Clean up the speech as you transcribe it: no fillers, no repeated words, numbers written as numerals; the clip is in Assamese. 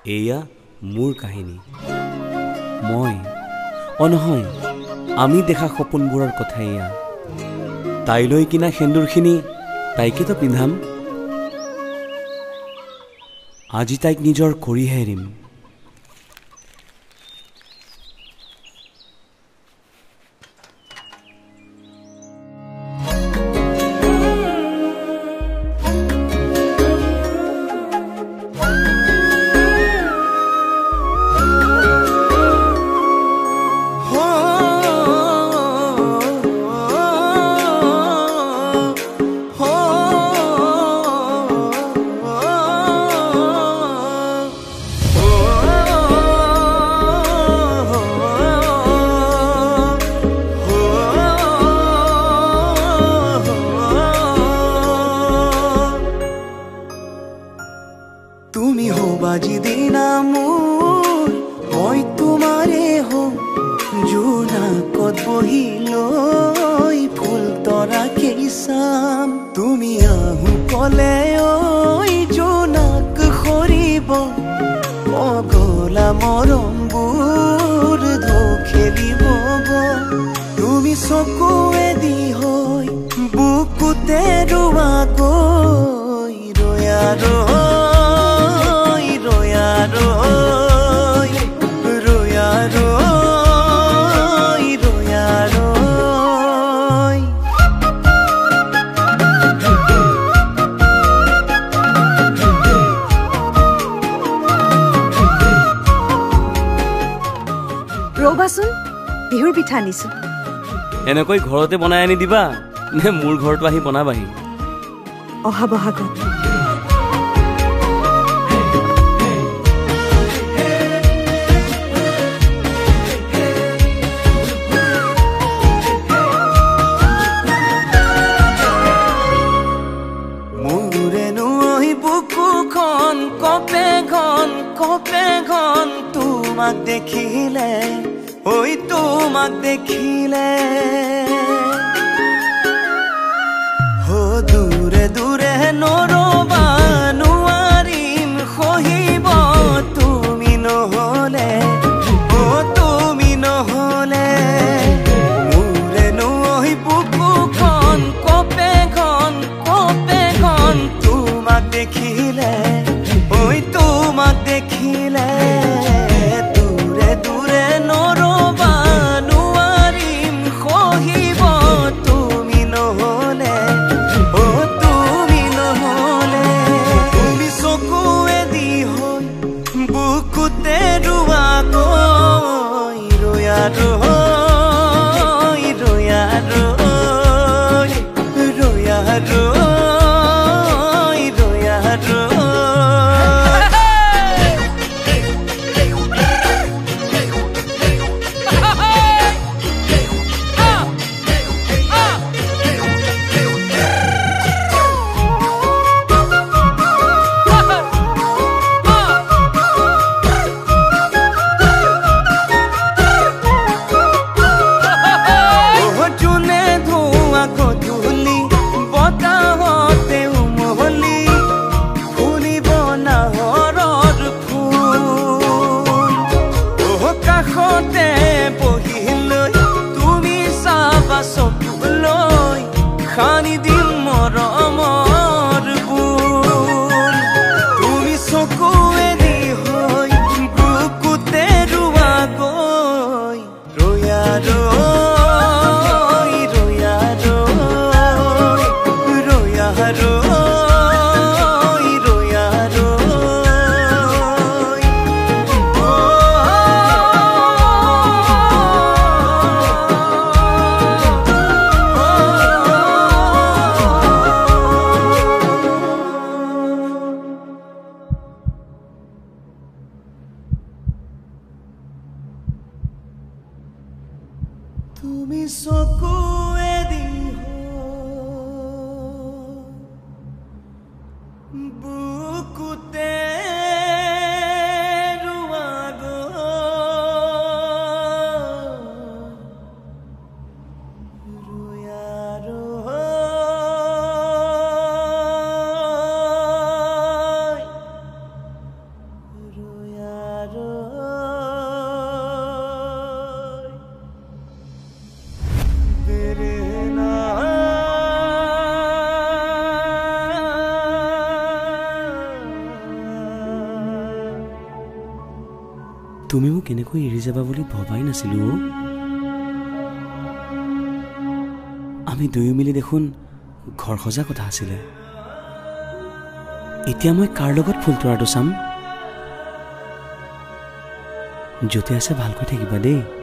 এয়া মোৰ কাহিনী মই নহয় আমি দেখা সপোনবোৰৰ কথা এয়া তাইলৈ কিনা সেন্দুৰখিনি তাইকেতো পিন্ধাম আজি তাইক নিজৰ কৰিহে এৰিম তুমি হো বাজি দিনা মোৰ মই তোমাৰে হো জোনাকত বহি লৈ ফুল তৰাকে চাম তুমি আহো কলে ঐ জোনাক সৰিব পগলা মৰমবোৰ ধো খেলিব তুমি চকুৱেদি হৈ বুকুতে ৰোৱাকৈ ৰয়া ৰবাচোন বিহুৰ পিঠা আনিছো এনেকৈ ঘৰতে বনাই আনি দিবা নে মোৰ ঘৰটো আহি বনাবাহি অহা বহাগত তোমাক দেখিলে ঐ তোমাক দেখিলে হো দূৰে দূৰে নৰবা নোৱাৰিম সহিব তুমি নহলে ও তুমি নহলে মোৰে নৈ বুকুখন কপে ঘন তোমাক দেখিলে ঐ তোমাক দেখিলে খানি দিম মৰমৰ বুল তুমি চকুৱেদি হৈ বুকুতে ৰোৱাকৈ ৰয়া তুমি মোক কেনেকৈ এৰি যাবা বুলি ভবাই নাছিলো অ'। আমি দুয়ো মিলি দেখোন ঘৰ সজা কথা আছিলে। এতিয়া মই কাৰ লগত ফুল তৰাটো চাম? য'তে আছে ভালকৈ থাকিবা দেই।